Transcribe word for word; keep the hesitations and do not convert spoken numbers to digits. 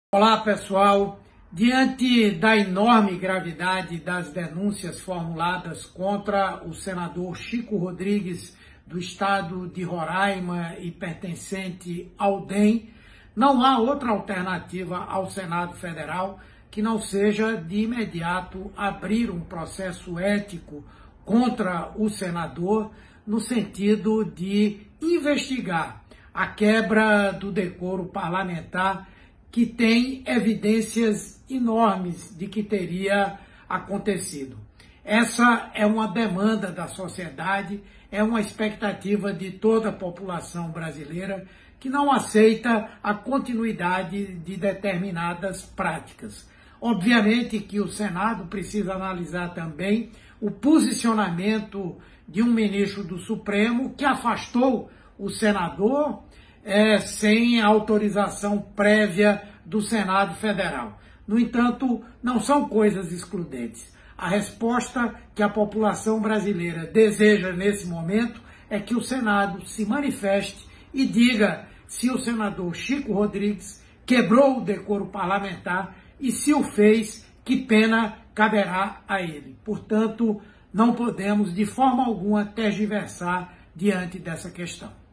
Olá, pessoal. Diante da enorme gravidade das denúncias formuladas contra o senador Chico Rodrigues, do estado de Roraima e pertencente ao D E M, não há outra alternativa ao Senado Federal que não seja de imediato abrir um processo ético contra o senador, no sentido de investigar a quebra do decoro parlamentar, que tem evidências enormes de que teria acontecido. Essa é uma demanda da sociedade, é uma expectativa de toda a população brasileira que não aceita a continuidade de determinadas práticas. Obviamente que o Senado precisa analisar também o posicionamento de um ministro do Supremo que afastou o senador É, sem autorização prévia do Senado Federal. No entanto, não são coisas excludentes. A resposta que a população brasileira deseja nesse momento é que o Senado se manifeste e diga se o senador Chico Rodrigues quebrou o decoro parlamentar e, se o fez, que pena caberá a ele. Portanto, não podemos de forma alguma tergiversar diante dessa questão.